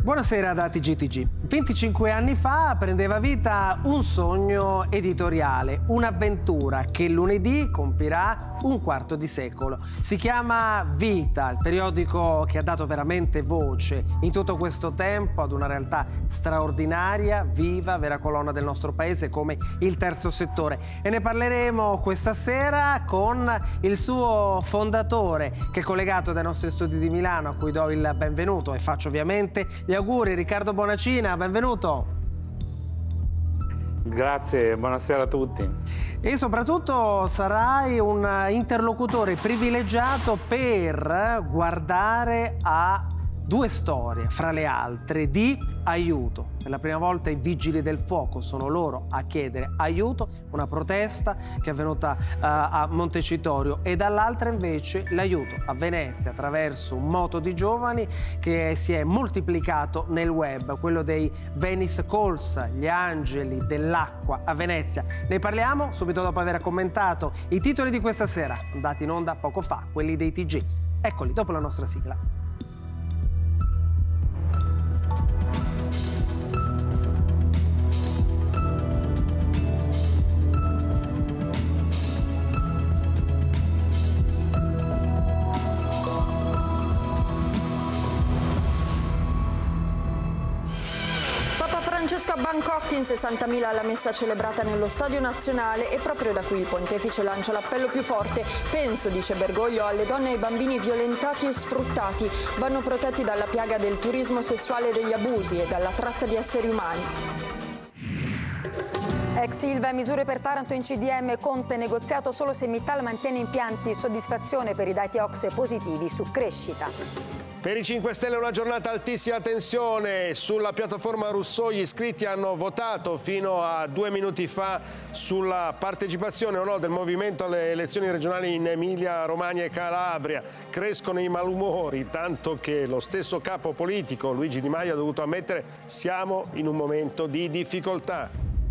Buonasera da TGTG. 25 anni fa prendeva vita un sogno editoriale, un'avventura che lunedì compirà un quarto di secolo. Si chiama Vita, il periodico che ha dato veramente voce in tutto questo tempo ad una realtà straordinaria, viva, vera colonna del nostro paese come il terzo settore. E ne parleremo questa sera con il suo fondatore, che è collegato dai nostri studi di Milano, a cui do il benvenuto e faccio ovviamente gli auguri. Riccardo Bonacina, benvenuto. Grazie, buonasera a tutti. E soprattutto sarai un interlocutore privilegiato per guardare a due storie, fra le altre, di aiuto. Per la prima volta i vigili del fuoco sono loro a chiedere aiuto, una protesta che è avvenuta a Montecitorio, e dall'altra invece l'aiuto a Venezia attraverso un moto di giovani che si è moltiplicato nel web, quello dei Venice Calls, gli angeli dell'acqua a Venezia. Ne parliamo subito dopo aver commentato i titoli di questa sera, andati in onda poco fa, quelli dei TG. Eccoli, dopo la nostra sigla. Francesco a Bangkok, in 60.000 alla messa celebrata nello Stadio Nazionale, e proprio da qui il pontefice lancia l'appello più forte. Penso, dice Bergoglio, alle donne e ai bambini violentati e sfruttati. Vanno protetti dalla piaga del turismo sessuale e degli abusi e dalla tratta di esseri umani. Ex Ilva, misure per Taranto in CDM, Conte negoziato solo se Mittal mantiene impianti, soddisfazione per i dati OCSE positivi su crescita. Per i 5 Stelle una giornata altissima tensione. Sulla piattaforma Rousseau gli iscritti hanno votato fino a 2 minuti fa sulla partecipazione o no del movimento alle elezioni regionali in Emilia, Romagna e Calabria. Crescono i malumori, tanto che lo stesso capo politico, Luigi Di Maio, ha dovuto ammettere: siamo in un momento di difficoltà.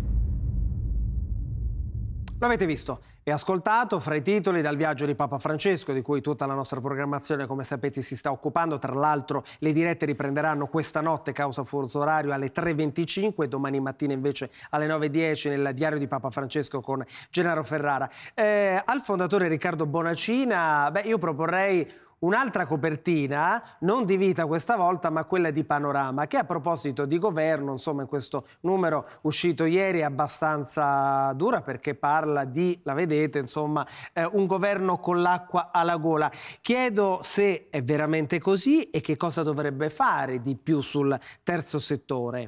Lo avete visto e ascoltato fra i titoli dal viaggio di Papa Francesco, di cui tutta la nostra programmazione, come sapete, si sta occupando. Tra l'altro le dirette riprenderanno questa notte causa fuso orario alle 3:25, domani mattina invece alle 9:10 nel diario di Papa Francesco con Gennaro Ferrara. Al fondatore Riccardo Bonacina, io proporrei un'altra copertina, non di Vita questa volta, ma quella di Panorama, che a proposito di governo, insomma, in questo numero uscito ieri è abbastanza dura, perché parla di, la vedete, insomma, un governo con l'acqua alla gola. Chiedo se è veramente così e che cosa dovrebbe fare di più sul terzo settore.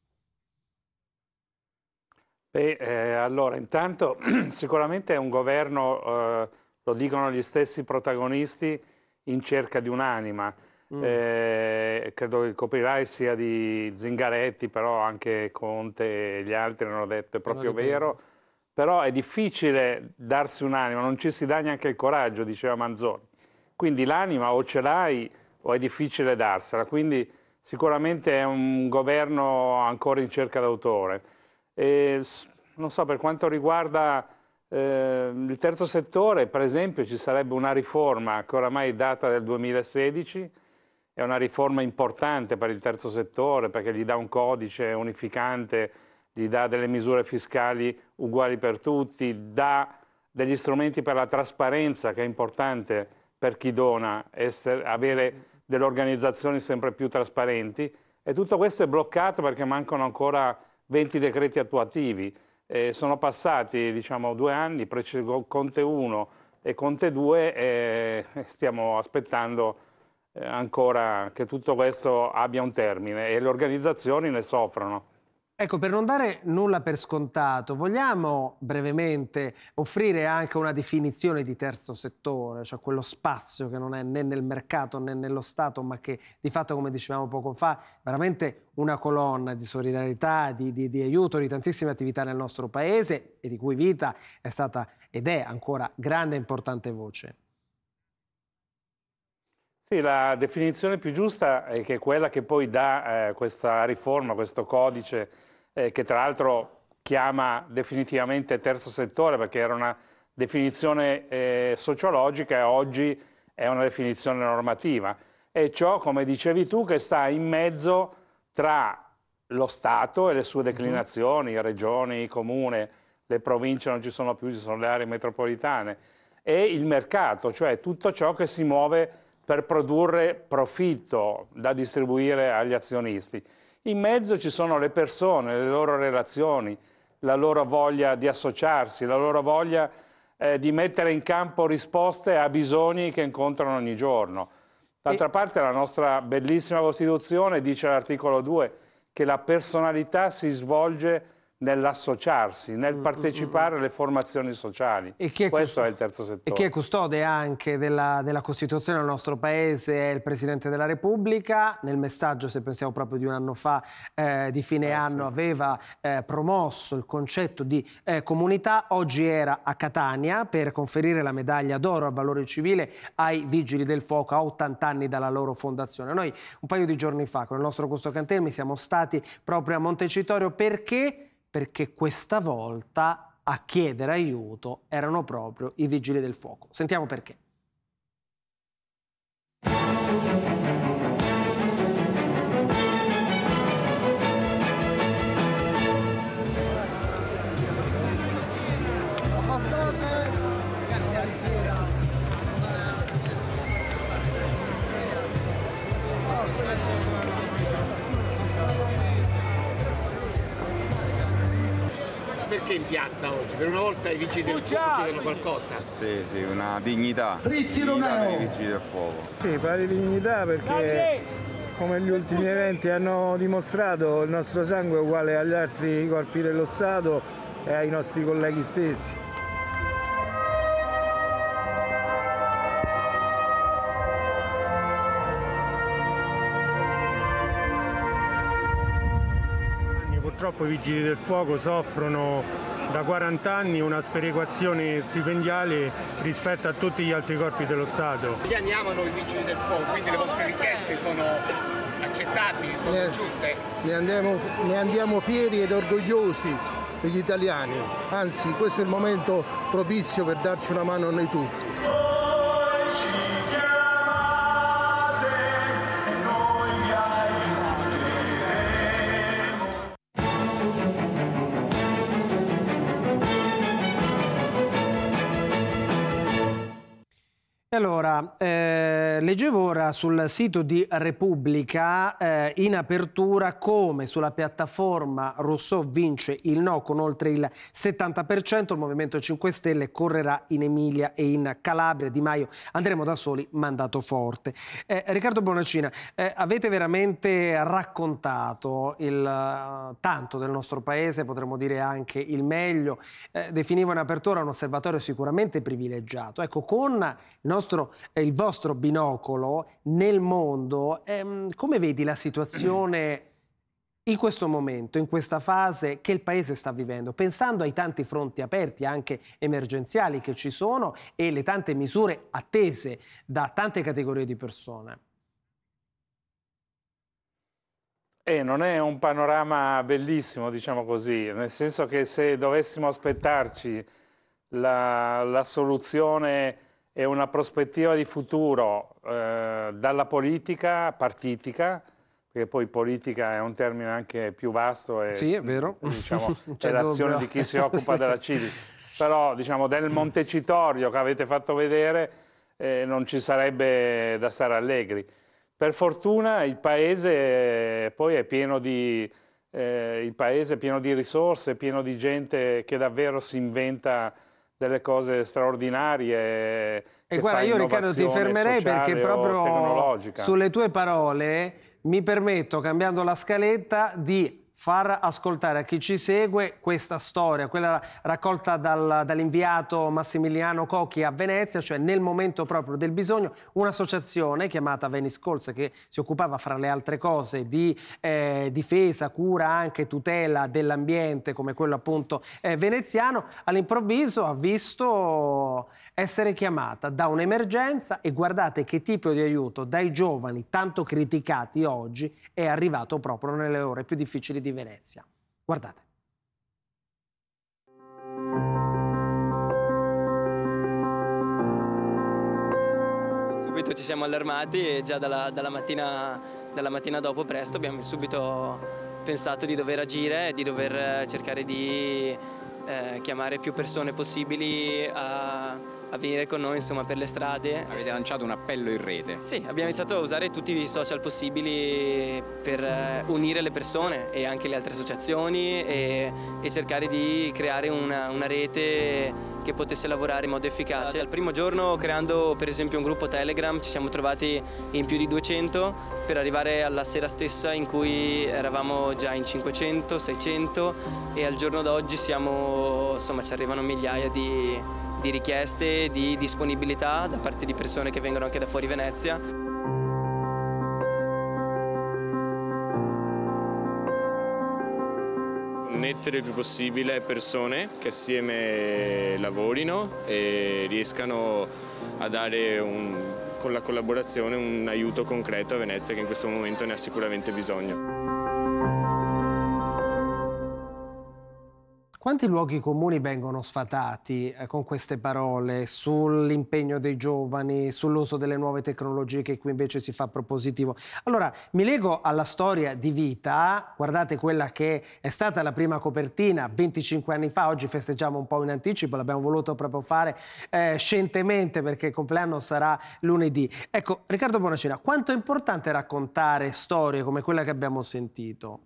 Allora, intanto sicuramente è un governo, lo dicono gli stessi protagonisti, in cerca di un'anima. Credo che il copyright sia di Zingaretti, però anche Conte e gli altri hanno detto è proprio vero. Però è difficile darsi un'anima, non ci si dà neanche il coraggio, diceva Manzoni. Quindi l'anima o ce l'hai o è difficile darsela. Quindi sicuramente è un governo ancora in cerca d'autore. Non so, per quanto riguarda il terzo settore, per esempio, ci sarebbe una riforma che oramai data del 2016, è una riforma importante per il terzo settore perché gli dà un codice unificante, gli dà delle misure fiscali uguali per tutti, dà degli strumenti per la trasparenza, che è importante per chi dona, avere delle organizzazioni sempre più trasparenti, e tutto questo è bloccato perché mancano ancora 20 decreti attuativi. Sono passati, diciamo, 2 anni, Conte 1 e Conte 2, e stiamo aspettando ancora che tutto questo abbia un termine e le organizzazioni ne soffrono. Ecco, per non dare nulla per scontato, vogliamo brevemente offrire anche una definizione di terzo settore, cioè quello spazio che non è né nel mercato né nello Stato, ma che di fatto, come dicevamo poco fa, è veramente una colonna di solidarietà, di aiuto, di tantissime attività nel nostro paese, e di cui Vita è stata ed è ancora grande e importante voce. Sì, la definizione più giusta è che quella che poi dà questa riforma, questo codice, che tra l'altro chiama definitivamente terzo settore, perché era una definizione sociologica e oggi è una definizione normativa. E ciò, come dicevi tu, che sta in mezzo tra lo Stato e le sue declinazioni, regioni, comune, le province non ci sono più, ci sono le aree metropolitane, e il mercato, cioè tutto ciò che si muove per produrre profitto da distribuire agli azionisti. In mezzo ci sono le persone, le loro relazioni, la loro voglia di associarsi, la loro voglia di mettere in campo risposte a bisogni che incontrano ogni giorno. D'altra parte la nostra bellissima Costituzione dice all'articolo 2 che la personalità si svolge nell'associarsi, nel partecipare alle formazioni sociali. Questo è il terzo settore. E chi è custode anche della Costituzione del nostro Paese è il Presidente della Repubblica. Nel messaggio, se pensiamo proprio di un anno fa, di fine anno, aveva promosso il concetto di comunità. Oggi era a Catania per conferire la medaglia d'oro al valore civile ai Vigili del Fuoco a 80 anni dalla loro fondazione. Noi un paio di giorni fa con il nostro Augusto Cantelmi siamo stati proprio a Montecitorio perché questa volta a chiedere aiuto erano proprio i Vigili del Fuoco. Sentiamo perché. Perché in piazza oggi? Per una volta i Vigili del Fuoco chiedono qualcosa? Sì, una dignità per i Vigili del Fuoco. Sì, pari dignità perché come gli ultimi eventi hanno dimostrato il nostro sangue è uguale agli altri corpi dello Stato e ai nostri colleghi stessi. Purtroppo i Vigili del Fuoco soffrono da 40 anni una sperequazione stipendiale rispetto a tutti gli altri corpi dello Stato. Gli anni amano i Vigili del Fuoco, quindi le vostre richieste sono accettabili, sono giuste? Ne andiamo fieri ed orgogliosi degli italiani, anzi questo è il momento propizio per darci una mano a noi tutti. Allora, leggevo ora sul sito di Repubblica in apertura come sulla piattaforma Rousseau vince il no con oltre il 70%, il Movimento 5 Stelle correrà in Emilia e in Calabria, Di Maio andremo da soli, mandato forte. Riccardo Bonacina, avete veramente raccontato il tanto del nostro paese, potremmo dire anche il meglio, definivo in apertura un osservatorio sicuramente privilegiato. Ecco, con il vostro binocolo nel mondo, come vedi la situazione in questo momento, in questa fase che il Paese sta vivendo, pensando ai tanti fronti aperti, anche emergenziali che ci sono e le tante misure attese da tante categorie di persone? Non è un panorama bellissimo, diciamo così, nel senso che se dovessimo aspettarci la soluzione e una prospettiva di futuro dalla politica partitica, perché poi politica è un termine anche più vasto e sì, è vero. Diciamo, è l'azione di chi si occupa della civica, però diciamo del Montecitorio che avete fatto vedere non ci sarebbe da stare allegri. Per fortuna il paese poi è pieno di risorse, pieno di gente che davvero si inventa delle cose straordinarie. E guarda, io Riccardo ti fermerei perché proprio sulle tue parole mi permetto, cambiando la scaletta, di far ascoltare a chi ci segue questa storia, quella raccolta dall'inviato Massimiliano Cocchi a Venezia, cioè nel momento proprio del bisogno, un'associazione chiamata Venice Calls che si occupava fra le altre cose di difesa, cura, anche tutela dell'ambiente come quello appunto veneziano, all'improvviso ha visto essere chiamata da un'emergenza e guardate che tipo di aiuto dai giovani tanto criticati oggi è arrivato proprio nelle ore più difficili di Venezia. Guardate. Subito ci siamo allarmati e già dalla mattina dalla mattina dopo presto abbiamo subito pensato di dover agire e di dover cercare di chiamare più persone possibili a venire con noi, insomma, per le strade. Avete lanciato un appello in rete? Sì, abbiamo iniziato a usare tutti i social possibili per unire le persone e anche le altre associazioni e cercare di creare una rete che potesse lavorare in modo efficace. Al primo giorno, creando per esempio un gruppo Telegram, ci siamo trovati in più di 200 per arrivare alla sera stessa in cui eravamo già in 500, 600 e al giorno d'oggi siamo, insomma, ci arrivano migliaia di richieste, di disponibilità da parte di persone che vengono anche da fuori Venezia. Connettere il più possibile persone che assieme lavorino e riescano a dare con la collaborazione un aiuto concreto a Venezia, che in questo momento ne ha sicuramente bisogno. Quanti luoghi comuni vengono sfatati con queste parole sull'impegno dei giovani, sull'uso delle nuove tecnologie, che qui invece si fa propositivo? Allora, mi lego alla storia di vita, guardate quella che è stata la prima copertina 25 anni fa, oggi festeggiamo un po' in anticipo, l'abbiamo voluto proprio fare scientemente perché il compleanno sarà lunedì. Ecco, Riccardo Bonacina, quanto è importante raccontare storie come quella che abbiamo sentito?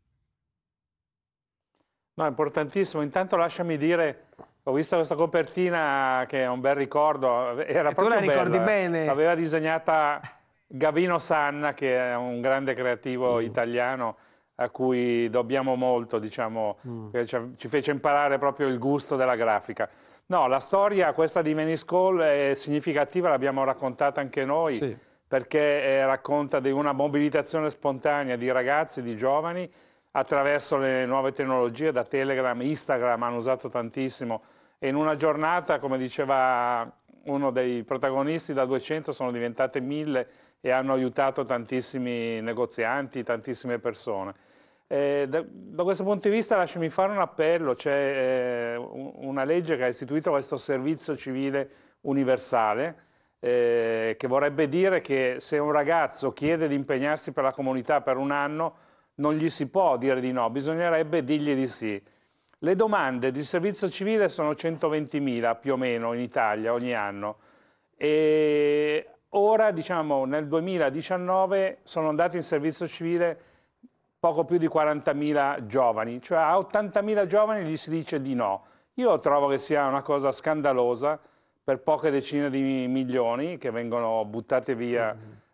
No, è importantissimo. Intanto lasciami dire, ho visto questa copertina che è un bel ricordo, era proprio tu la ricordi bella. Bene? L'aveva disegnata Gavino Sanna, che è un grande creativo italiano a cui dobbiamo molto, diciamo, che ci fece imparare proprio il gusto della grafica. No, la storia, questa di Venice Call, è significativa, l'abbiamo raccontata anche noi, sì, perché racconta di una mobilitazione spontanea di ragazzi, di giovani, attraverso le nuove tecnologie, da Telegram, Instagram hanno usato tantissimo, e in una giornata, come diceva uno dei protagonisti, da 200 sono diventate 1000 e hanno aiutato tantissimi negozianti, tantissime persone. Da questo punto di vista lasciami fare un appello, c'è una legge che ha istituito questo servizio civile universale, che vorrebbe dire che se un ragazzo chiede di impegnarsi per la comunità per un anno, non gli si può dire di no, bisognerebbe dirgli di sì. Le domande di servizio civile sono 120.000 più o meno in Italia ogni anno e ora, diciamo, nel 2019 sono andati in servizio civile poco più di 40.000 giovani, cioè a 80.000 giovani gli si dice di no. Io trovo che sia una cosa scandalosa per poche decine di milioni che vengono buttate via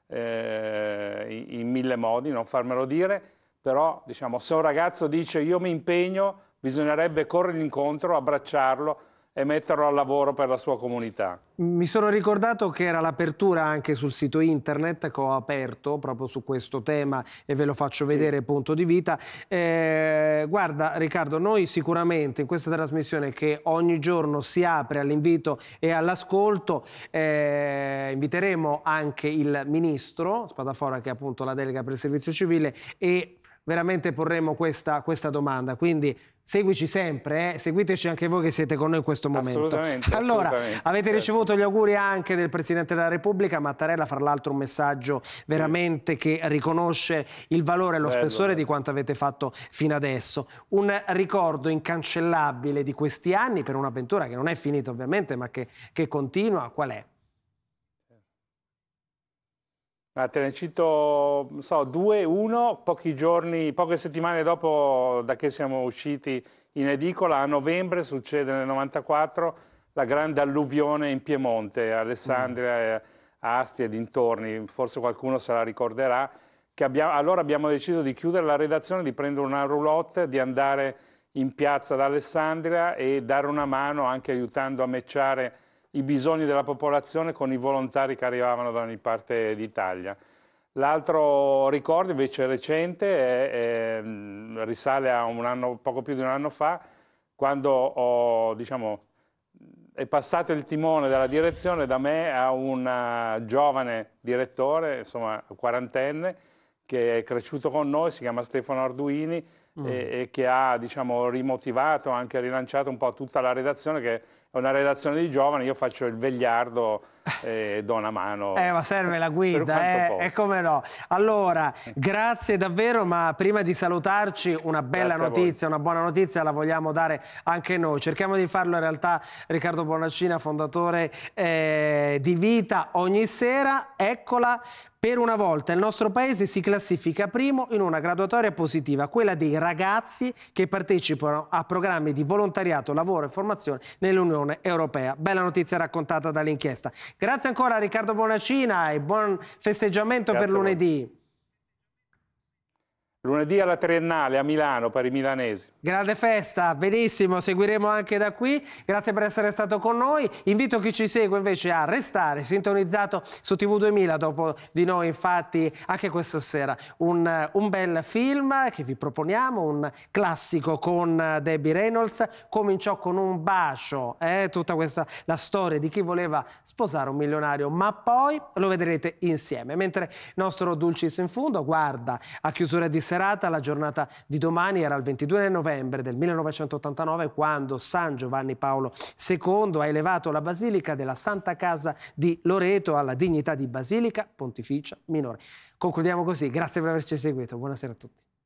in 1000 modi, non farmelo dire. Però, diciamo, se un ragazzo dice io mi impegno, bisognerebbe corrergli incontro, abbracciarlo e metterlo al lavoro per la sua comunità. Mi sono ricordato che era l'apertura anche sul sito internet che ho aperto proprio su questo tema e ve lo faccio vedere, punto di vita. Guarda Riccardo, noi sicuramente in questa trasmissione che ogni giorno si apre all'invito e all'ascolto, inviteremo anche il ministro Spadafora, che è appunto la delega per il servizio civile, e veramente porremo questa domanda, quindi seguici sempre, seguiteci anche voi che siete con noi in questo momento. Allora, avete ricevuto gli auguri anche del Presidente della Repubblica Mattarella, fra l'altro un messaggio veramente che riconosce il valore e lo spessore di quanto avete fatto fino adesso. Un ricordo incancellabile di questi anni per un'avventura che non è finita ovviamente, ma che continua, qual è? Te ne cito, non so, due. Uno, poche settimane dopo da che siamo usciti in edicola, a novembre succede nel 94 la grande alluvione in Piemonte, Alessandria, Asti e dintorni, forse qualcuno se la ricorderà, che allora abbiamo deciso di chiudere la redazione, di prendere una roulotte, di andare in piazza ad Alessandria e dare una mano anche aiutando a matchare i bisogni della popolazione con i volontari che arrivavano da ogni parte d'Italia. L'altro ricordo invece recente risale a poco più di un anno fa, quando è passato il timone della direzione da me a un giovane direttore, insomma quarantenne, che è cresciuto con noi, si chiama Stefano Arduini, e che ha, diciamo, rimotivato, anche rilanciato un po' tutta la redazione, che è una redazione di giovani. Io faccio il vegliardo e do una mano. Ma serve la guida, e come no. Allora, grazie davvero, ma prima di salutarci una bella notizia, una buona notizia la vogliamo dare anche noi. Cerchiamo di farlo in realtà. Riccardo Bonaccina, fondatore di Vita Ogni Sera, eccola. Per una volta il nostro paese si classifica primo in una graduatoria positiva, quella dei ragazzi che partecipano a programmi di volontariato, lavoro e formazione nell'Unione Europea. Bella notizia raccontata dall'inchiesta. Grazie ancora a Riccardo Bonaccina e buon festeggiamento per lunedì. Lunedì alla Triennale a Milano per i milanesi. Grande festa, benissimo, seguiremo anche da qui. Grazie per essere stato con noi. Invito chi ci segue invece a restare sintonizzato su TV 2000 dopo di noi, infatti anche questa sera un bel film che vi proponiamo, un classico con Debbie Reynolds. Cominciò con un bacio, tutta questa la storia di chi voleva sposare un milionario, ma poi lo vedrete insieme. Mentre il nostro Dulcis in Fundo guarda a chiusura di serata la giornata di domani. Era il 22 novembre del 1989 quando San Giovanni Paolo II ha elevato la Basilica della Santa Casa di Loreto alla dignità di Basilica Pontificia Minore. Concludiamo così, grazie per averci seguito, buonasera a tutti.